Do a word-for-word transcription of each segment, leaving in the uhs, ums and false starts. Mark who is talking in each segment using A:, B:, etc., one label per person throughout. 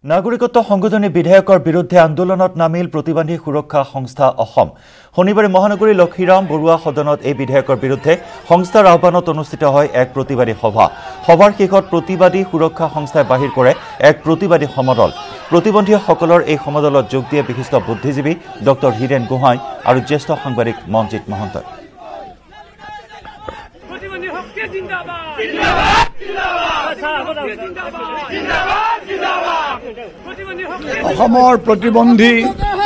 A: নাগৰিকত্ব সংশোধনী বিধেয়কৰ বিৰুদ্ধে আন্দোলনত নামিল প্ৰতিবাদী সুৰক্ষা সংস্থা অসম। শনিবাৰে মহানগৰী লক্ষীৰাম বৰুৱা সদনত এই বিধেয়কৰ বিৰুদ্ধে সংস্থাৰ আহ্বানত অনুষ্ঠিত হয় এক প্ৰতিবাদী সভা। সভাৰ শেষত প্ৰতিবাদী সুৰক্ষা সংস্থাই বাহিৰ কৰে এক প্ৰতিবাদী সমদল। প্ৰতিবন্ধীসকলৰ এই সমদলত যোগ দিয়ে বিশিষ্ট বুদ্ধিজীৱী ডক্টৰ হীৰেন গোহাঁই আৰু জ্যেষ্ঠ সাংবাদিক মনজিৎ মহন্ত।
B: অসমৰ প্ৰতিবন্ধী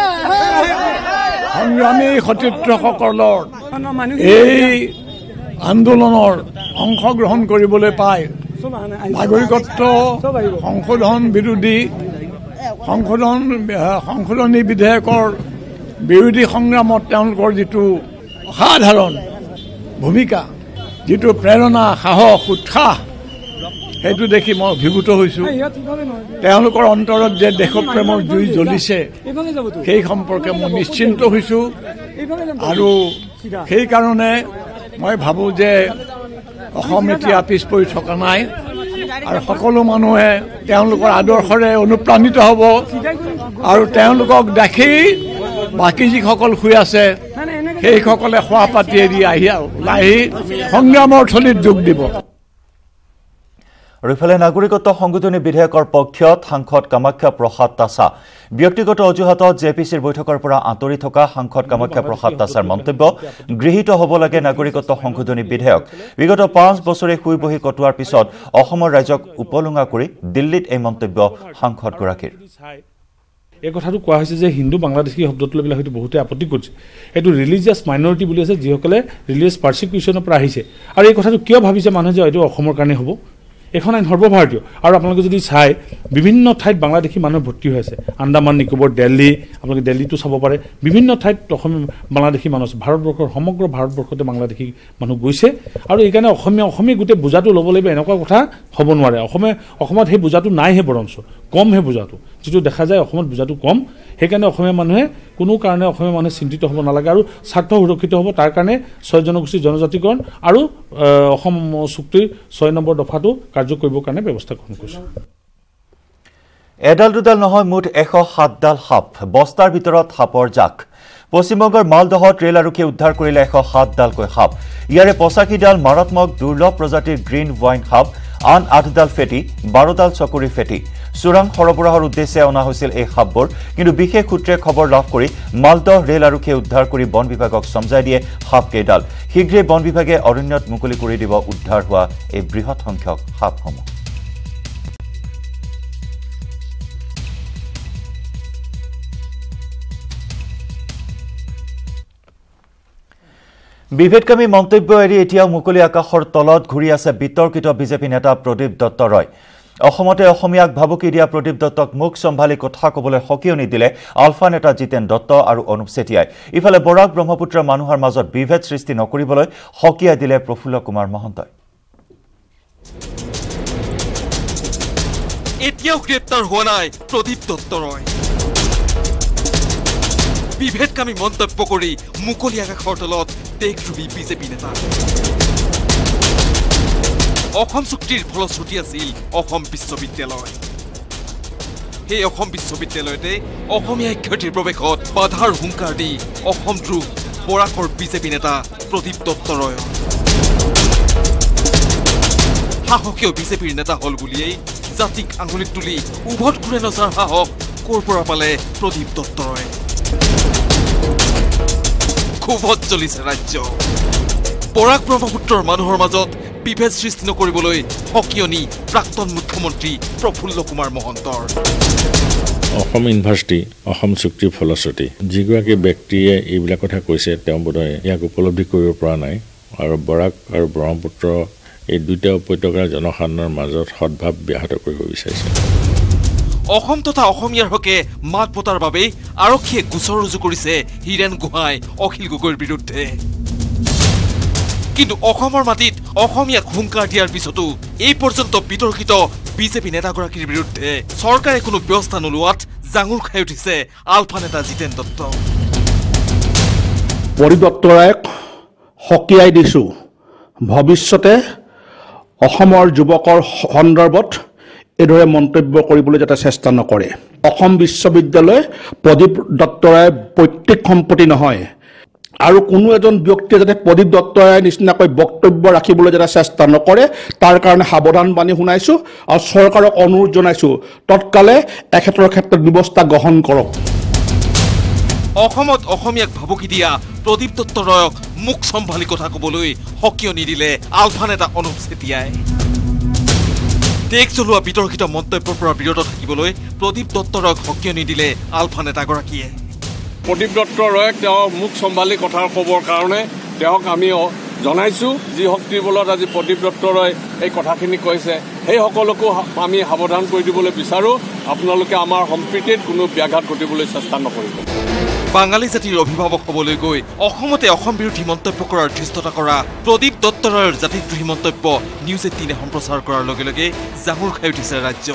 B: সংগ্ৰামী সতীৰ্থসকলৰ এই আন্দোলনৰ অংশগ্ৰহণ কৰিবলৈ পাই নাগৰিকত্ব সংশোধন বিৰোধী সংশোধন সংশোধনী বিধেয়কৰ বিৰোধী সংগ্ৰামত তেওঁলোকৰ যিটো অসাধাৰণ ভূমিকা, যিটো প্ৰেৰণা, সাহস, উৎসাহ, সেইটো দেখি মই অভিভূত হৈছোঁ। তেওঁলোকৰ অন্তৰত যে দেশপ্ৰেমৰ জুই জ্বলিছে সেই সম্পৰ্কে মই নিশ্চিন্ত হৈছোঁ আৰু সেইকাৰণে মই ভাবোঁ যে অসম এতিয়া পিছ পৰি থকা নাই আৰু সকলো মানুহে তেওঁলোকৰ আদৰ্শৰে অনুপ্ৰাণিত হ'ব আৰু তেওঁলোকক দেখি বাকী যিসকল শুই আছে সেইসকলে খোৱা পাতি এৰি আহি ওলাই সংগ্ৰামৰ থলীত যোগ দিব।
A: আৰু ইফালে নাগৰিকত্ব সংশোধনী বিধেয়কৰ পক্ষত সাংসদ কামাখ্যা প্ৰসাদ তাছা। ব্যক্তিগত অজুহাতত জে পি চিৰ বৈঠকৰ পৰা আঁতৰি থকা সাংসদ কামাখ্যা প্ৰসাদ তাছাৰ মন্তব্য, গৃহীত হ'ব লাগে নাগৰিকত্ব সংশোধনী বিধেয়ক। বিগত পাঁচ বছৰে শুই বহি কটোৱাৰ পিছত অসমৰ ৰাইজক উপলুঙা কৰি দিল্লীত এই মন্তব্য সাংসদগৰাকীৰ।
C: এই কথাটো কোৱা হৈছে যে হিন্দু বাংলাদেশী শব্দটো লৈ পেলাই হয়তো বহুতে আপত্তি কৰিছে। এইটো ৰিলিজিয়াছ মাইনৰিটি বুলি আছে, যিসকলে ৰিলিজিয়াছ পাৰ্চিকিউশ্যনৰ পৰা আহিছে। আৰু এই কথাটো কিয় ভাবিছে মানুহে যে এইটো অসমৰ কাৰণে হ'ব? এখন আইন সৰ্বভাৰতীয় আৰু আপোনালোকে যদি চাই বিভিন্ন ঠাইত বাংলাদেশী মানুহ ভৰ্তি হৈ আছে। আন্দামান নিকোবৰ, দিল্লী, আপোনালোকে দিল্লীটো চাব পাৰে। বিভিন্ন ঠাইত অসমীয়া বাংলাদেশী মানুহ আছে। ভাৰতবৰ্ষৰ সমগ্ৰ ভাৰতবৰ্ষতে বাংলাদেশী মানুহ গৈছে আৰু এইকাৰণে অসমীয়া অসমীয়া গোটেই বোজাটো ল'ব লাগিব এনেকুৱা কথা হ'ব নোৱাৰে। অসমে অসমত সেই বোজাটো নাইহে, বৰঞ্চ কমহে বোজাটো, যিটো দেখা যায় অসমত বোজাটো কম। সেইকাৰণে অসমীয়া মানুহে কোনো কাৰণে অসমীয়া মানুহে চিন্তিত হ'ব নালাগে আৰু স্বাৰ্থ সুৰক্ষিত হ'ব। তাৰ কাৰণে ছয় জনগোষ্ঠী জনজাতিকৰণ আৰু অসম চুক্তিৰ ছয় নম্বৰ দফাটো কাৰ্য কৰিবৰ কাৰণে ব্যৱস্থা গ্ৰহণ কৰিছে।
A: এডাল দুডাল নহয়, মুঠ এশ সাতডাল সাপ। বস্তাৰ ভিতৰত সাপৰ জাক। পশ্চিমবংগৰ মালদহত ৰেল আৰক্ষীয়ে উদ্ধাৰ কৰিলে এশ সাতডালকৈ সাপ। ইয়াৰে পঁচাশীডাল মাৰাত্মক দুৰ্লভ প্ৰজাতিৰ গ্ৰীণ ৱাইন সাপ, আন আঠডাল ফেটি, বাৰডাল চকুৰি ফেটি। চোৰাং সৰবৰাহৰ উদ্দেশ্যে অনা হৈছিল এই সাপবোৰ, কিন্তু বিশেষ সূত্ৰে খবৰ লাভ কৰি মালদহ ৰেল আৰক্ষীয়ে উদ্ধাৰ কৰি বন বিভাগক চমজাই দিয়ে সাপকেইডাল। শীঘ্ৰেই বন বিভাগে অৰণ্যত মুকলি কৰি দিব উদ্ধাৰ হোৱা এই বৃহৎ সংখ্যক সাপসমূহ। বিভেদকামী মন্তব্য এৰি এতিয়াও মুকলি আকাশৰ তলত ঘূৰি আছে বিতৰ্কিত বিজেপি নেতা প্ৰদীপ দত্ত ৰয়। অসমতে অসমীয়াক ভাবুকি দিয়া প্ৰদীপ দত্তক মুখ চম্ভালি কথা ক'বলৈ সকিয়নি দিলে আলফা নেতা জিতেন দত্ত আৰু অনুপ চেতিয়াই। ইফালে বৰাক ব্ৰহ্মপুত্ৰৰ মানুহৰ মাজত বিভেদ সৃষ্টি নকৰিবলৈ সকিয়াই দিলে প্ৰফুল্ল কুমাৰ মহন্তই।
D: এতিয়াও গ্ৰেপ্তাৰ হোৱা নাই প্ৰদীপ দত্ত ৰয়। বিভেদকামী মন্তব্য কৰি মুকলি আকাশৰ তলত দেশদ্ৰোহী বিজেপি নেতা। অসম চুক্তিৰ ফলশ্ৰুতি আছিল অসম বিশ্ববিদ্যালয়। সেই অসম বিশ্ববিদ্যালয়তে অসমীয়া শিক্ষাৰ্থীৰ প্ৰৱেশত বাধাৰ হুংকাৰ দি অসম দ্ৰোহ বৰাকৰ বিজেপি নেতা প্ৰদীপ দত্ত ৰয়। সাহসীয় বিজেপিৰ নেতা হল বুলিয়েই জাতিক আঙুলিত তুলি উভত ঘূৰে নচাৰ সাহস ক'ৰ পৰা পালে প্ৰদীপ দত্ত ৰয়? ক্ষোভত জ্বলিছে ৰাজ্য। বৰাক ব্ৰহ্মপুত্ৰৰ মানুহৰ মাজত বিভেদ সৃষ্টি নকৰিবলৈ সকিয়নি প্ৰাক্তন মুখ্যমন্ত্ৰী প্ৰফুল্ল কুমাৰ মহন্তৰ।
E: অসম ইউনিভাৰ্চিটি অসম চুক্তিৰ ফলশ্ৰুতি যিগৰাকী ব্যক্তিয়ে এইবিলাক কথা কৈছে তেওঁ বোধহয় ইয়াক উপলব্ধি কৰিব পৰা নাই আৰু বৰাক আৰু ব্ৰহ্মপুত্ৰ এই দুটা উপত্যকাৰ জনসাধাৰণৰ মাজত সদ্ভাৱ ব্যাহত কৰিব বিচাৰিছে।
D: অসম তথা অসমীয়াৰ হকে মাত পতাৰ বাবে আৰক্ষীয়ে গোচৰ ৰুজু কৰিছে হীৰেন গোহাঁই, অখিল গগৈৰ বিৰুদ্ধে। কিন্তু অসমৰ মাটিত অসমীয়াক হুংকাৰ দিয়াৰ পিছতো এই পৰ্যন্ত বিতৰ্কিত বিজেপি নেতাগৰাকীৰ বিৰুদ্ধে চৰকাৰে কোনো ব্যৱস্থা নোলোৱাত জাঙুৰ খাই উঠিছে আলফা নেতা জিতেন দত্ত।
F: প্ৰদীপ দত্ত ৰায়ক সকিয়াই দিছোঁ, ভৱিষ্যতে অসমৰ যুৱকৰ সন্দৰ্ভত এইদৰে মন্তব্য কৰিবলৈ যাতে চেষ্টা নকৰে। অসম বিশ্ববিদ্যালয় প্ৰদীপ দত্তৰায় পৈতৃক সম্পত্তি নহয় আৰু কোনো এজন ব্যক্তিয়ে যাতে প্ৰদীপ দত্তৰায় নিচিনাকৈ বক্তব্য ৰাখিবলৈ যাতে চেষ্টা নকৰে তাৰ কাৰণে সাৱধান বাণী শুনাইছোঁ আৰু চৰকাৰক অনুৰোধ জনাইছোঁ তৎকালে এখেতৰ ক্ষেত্ৰত ব্যৱস্থা গ্ৰহণ কৰক।
D: অসমত অসমীয়াক ভাবুকি দিয়া প্ৰদীপ দত্তৰায়ক মুখ চম্ভালি কথা ক'বলৈ সকিয় নিদিলে আলফা নেতা অনুপ চেতিয়াই। টেক চলোৱা বিতৰ্কিত মন্তব্যৰ পৰা বিৰত থাকিবলৈ প্ৰদীপ দত্তৰায়ক সকিয় নিদিলে আলফা নেতাগৰাকীয়ে।
B: প্ৰদীপ দত্তৰায়ক তেওঁ মুখ চম্ভালি কথা ক'বৰ কাৰণে তেওঁক আমি জনাইছোঁ। যি শক্তিৰ বলত আজি প্ৰদীপ দত্তৰায় এই কথাখিনি কৈছে সেই সকলকো আমি সাৱধান কৰি দিবলৈ বিচাৰোঁ। আপোনালোকে আমাৰ সম্প্ৰীতিত কোনো ব্যাঘাত ঘটিবলৈ চেষ্টা নকৰিব।
D: বাঙালী জাতিৰ অভিভাৱক হ'বলৈ গৈ অসমতে অসম বিৰোধী মন্তব্য কৰাৰ ধৃষ্টতা কৰা প্ৰদীপ দত্তৰায়ৰ জাতিদ্ৰোহী মন্তব্য নিউজ এইটিনে সম্প্ৰচাৰ কৰাৰ লগে লগে জাঙুৰ খাই উঠিছে ৰাজ্য।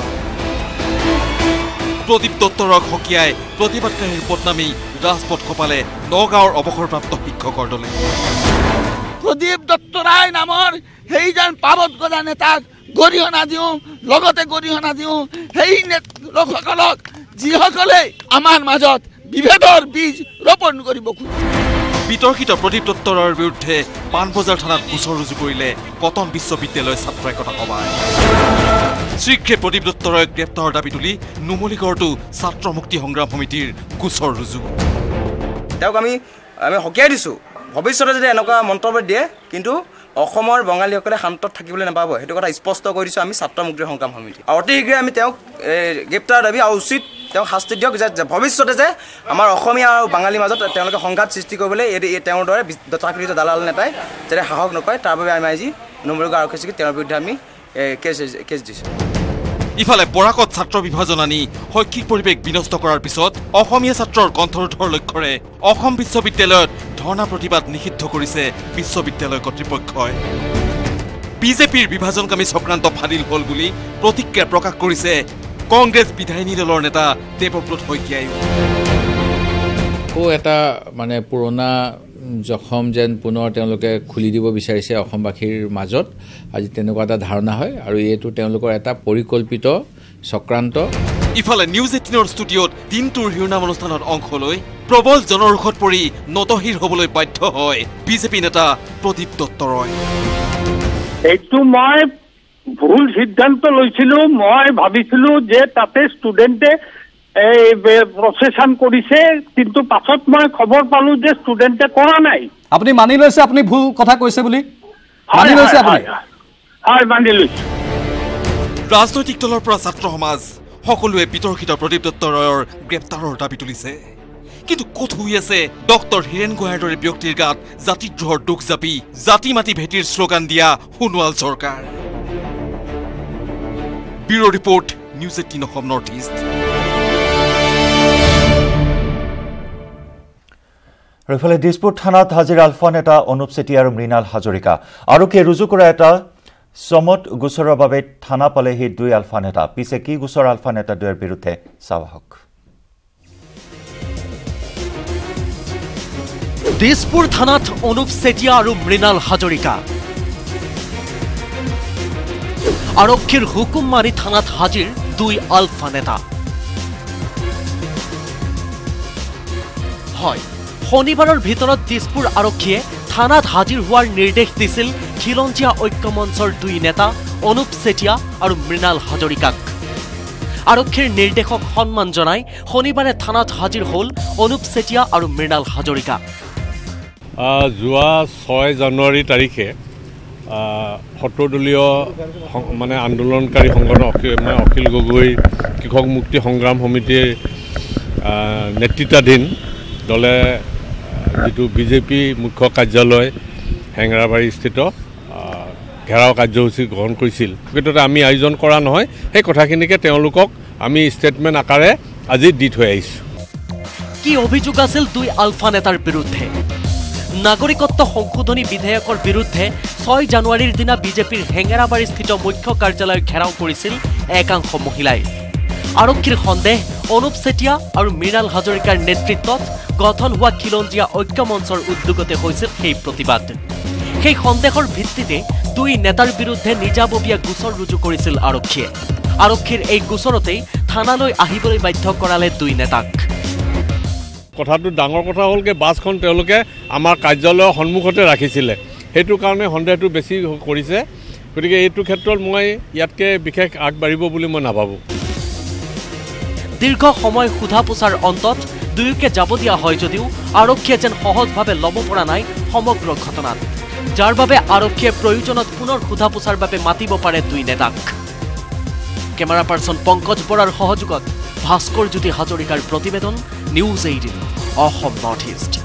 D: প্ৰদীপ দত্তৰায়ক সকীয়াই প্ৰতিবাদকাৰীৰ বদনামী ৰাজপথ কপালে নগাঁৱৰ অৱসৰপ্ৰাপ্ত শিক্ষকৰ দলে।
G: প্ৰদীপ দত্তৰায় নামৰ সেইজন পাবত গজা নেতাক গৰিহণা দিওঁ, লগতে গৰিহণা দিওঁ সেই লোকসকলক যিসকলে আমাৰ মাজত বিভেদৰ বীজ ৰোপণ কৰিব খোজে।
D: বিতৰ্কিত প্ৰদীপ দত্তৰায়ৰ বিৰুদ্ধে পাণবজাৰ থানাত গোচৰ ৰুজু কৰিলে কটন বিশ্ববিদ্যালয় ছাত্ৰ একতা সভাই। শীঘ্ৰে প্ৰদীপ দত্তৰায়ক গ্ৰেপ্তাৰৰ দাবী তুলি নুমলীগড়তো ছাত্ৰ মুক্তি সংগ্ৰাম সমিতিৰ গোচৰ ৰুজু।
H: তেওঁক আমি আমি সকীয়াই দিছোঁ, ভৱিষ্যতে যদি এনেকুৱা মন্তব্য দিয়ে কিন্তু অসমৰ বঙালীসকলে শান্তত থাকিবলৈ নাপাব সেইটো কথা স্পষ্ট কৰি দিছোঁ আমি ছাত্ৰ মুক্তি সংগ্ৰাম সমিতি। আৰু অতি শীঘ্ৰে আমি তেওঁক গ্ৰেপ্তাৰ দাবী আৰু উচিত তেওঁক শাস্তি দিয়ক যে ভৱিষ্যতে যে আমাৰ অসমীয়া আৰু বাঙালীৰ মাজত তেওঁলোকে সংঘাত সৃষ্টি কৰিবলৈ এই তেওঁৰ দৰে তথাকথিত দালাল নেতাই যাতে সাহস নকৰে তাৰ বাবে আমি আজি নুমলীগড় আৰক্ষী চিকিৎসক তেওঁৰ বিৰুদ্ধে আমি কেছ কেছ দিছোঁ।
D: ইফালে বৰাকত ছাত্ৰ বিভাজন আনি শৈক্ষিক পৰিৱেশ বিনষ্ট কৰাৰ পিছত অসমীয়া ছাত্ৰৰ কণ্ঠৰোধৰ লক্ষ্যৰে অসম বিশ্ববিদ্যালয়ত ধৰ্ণা প্ৰতিবাদ নিষিদ্ধ কৰিছে বিশ্ববিদ্যালয় কৰ্তৃপক্ষই। বিজেপিৰ বিভাজনকামী চক্ৰান্ত ফাদিল হ'ল বুলি প্ৰতিক্ৰিয়া প্ৰকাশ কৰিছে কংগ্ৰেছ বিধায়িনী দলৰ নেতা দেৱব্ৰত শইকীয়াই।
I: আকৌ এটা মানে পুৰণা জখম যেন পুনৰ তেওঁলোকে খুলি দিব বিচাৰিছে অসমবাসীৰ মাজত, আজি তেনেকুৱা এটা ধাৰণা হয় আৰু এইটো তেওঁলোকৰ এটা পৰিকল্পিত চক্ৰান্ত।
D: ইফালে নিউজ এইটিনৰ ষ্টুডিঅ'ত দিনটোৰ শিৰোনাম অনুষ্ঠানত অংশ লৈ প্ৰবল জনৰোষত পৰি নতশিৰ হ'বলৈ বাধ্য হয় বিজেপি নেতা প্ৰদীপ দত্তৰায়।
J: এইটো মই ভুল সিদ্ধান্ত লৈছিলো। মই ভাবিছিলো যে তাতে ষ্টুডেণ্টে এই প্ৰচেছন কৰিছে, কিন্তু পাছত মই খবৰ পালো যে ষ্টুডেণ্টে কৰা নাই।
K: আপুনি মানি লৈছে আপুনি ভুল কথা কৈছে বুলি? মানি লৈছে আপুনি?
J: হয়, মানি লৈছো।
D: ৰাজনৈতিক দলৰ পৰা ছাত্ৰ সমাজ সকলোৱে বিতৰ্কিত প্ৰদীপ দত্তৰায়ৰ গ্ৰেপ্তাৰৰ দাবী তুলিছে। কিন্তু ক'ত শুই আছে ডক্টৰ হীৰেণ গোহাঁইৰ দৰে ব্যক্তিৰ গাত জাতিদ্ৰোহৰ দুখ জাপি জাতি মাতি ভেটিৰ শ্লোগান দিয়া সোণোৱাল চৰকাৰ। Bureau' report, news eighteen Assam north east.
A: আৰু ইফালে দিছপুৰ থানাত হাজিৰ আলফা নেতা অনুপ চেতিয়া আৰু মৃণাল হাজৰিকা। আৰক্ষীয়ে ৰুজু কৰা এটা চমত গোচৰৰ বাবে থানা পালেহি দুই আলফা নেতা। পিছে কি গোচৰ আলফা নেতাদ্বয়ৰ বিৰুদ্ধে চাওঁ আহক।
L: দিছপুৰ থানাত অনুপ চেতিয়া আৰু মৃণাল হাজৰিকা। আৰক্ষীৰ হুকুম মানি থানাত হাজিৰ দুই আলফা নেতা। হয়, শনিবাৰৰ ভিতৰত দিছপুৰ আৰক্ষীয়ে থানাত হাজিৰ হোৱাৰ নিৰ্দেশ দিছিল খিলঞ্জীয়া ঐক্য মঞ্চৰ দুই নেতা অনুপ চেতিয়া আৰু মৃণাল হাজৰিকাক। আৰক্ষীৰ নিৰ্দেশক সন্মান জনাই শনিবাৰে থানাত হাজিৰ হ'ল অনুপ চেতিয়া আৰু মৃণাল হাজৰিকা।
B: যোৱা ছয় জানুৱাৰী তাৰিখে সত্তৰ দলীয় মানে আন্দোলনকাৰী সংগঠন মানে অখিল গগৈ কৃষক মুক্তি সংগ্ৰাম সমিতিৰ নেতৃত্বাধীন দলে যিটো বিজেপি মুখ্য কাৰ্যালয় হেঙেৰাবাৰীস্থিত ঘেৰাও কাৰ্যসূচী গ্ৰহণ কৰিছিল, প্ৰকৃততে আমি আয়োজন কৰা নহয়। সেই কথাখিনিকে তেওঁলোকক আমি ষ্টেটমেণ্ট আকাৰে আজি দি থৈ আহিছোঁ।
L: কি অভিযোগ আছিল দুই আলফা নেতাৰ বিৰুদ্ধে? নাগৰিকত্ব সংশোধনী বিধেয়কৰ বিৰুদ্ধে ছয় জানুৱাৰীৰ দিনা বিজেপিৰ হেঙেৰাবাৰীস্থিত মুখ্য কাৰ্যালয় ঘেৰাও কৰিছিল একাংশ মহিলাই। আৰক্ষীৰ সন্দেহ অনুপ চেতিয়া আৰু মৃণাল হাজৰিকাৰ নেতৃত্বত গঠন হোৱা খিলঞ্জীয়া ঐক্য মঞ্চৰ উদ্যোগতে হৈছিল সেই প্ৰতিবাদ। সেই সন্দেহৰ ভিত্তিতে দুই নেতাৰ বিৰুদ্ধে নিজাববীয়া গোচৰ ৰুজু কৰিছিল আৰক্ষীয়ে। আৰক্ষীৰ এই গোচৰতেই থানালৈ আহিবলৈ বাধ্য কৰালে দুই নেতাক।
B: কথাটো ডাঙৰ কথা হ'ল কি বাছখন তেওঁলোকে আমাৰ কাৰ্যালয়ৰ সন্মুখতে ৰাখিছিলে, সেইটো কাৰণে সন্দেহটো বেছি কৰিছে। গতিকে এইটো ক্ষেত্ৰত মই ইয়াতকৈ বিশেষ আগবাঢ়িব বুলি মই নাভাবোঁ।
L: দীৰ্ঘ সময় সোধা পোছাৰ অন্তত দুয়োকে যাব দিয়া হয় যদিও আৰক্ষীয়ে যেন সহজভাৱে ল'ব পৰা নাই সমগ্ৰ ঘটনাত, যাৰ বাবে আৰক্ষীয়ে প্ৰয়োজনত পুনৰ সোধা পোছাৰ বাবে মাতিব পাৰে দুই নেতাক। কেমেৰা পাৰ্চন পংকজ বৰাৰ সহযোগত ভাস্কৰ জ্যোতি হাজৰিকাৰ প্ৰতিবেদন, news eighteen Assam north east.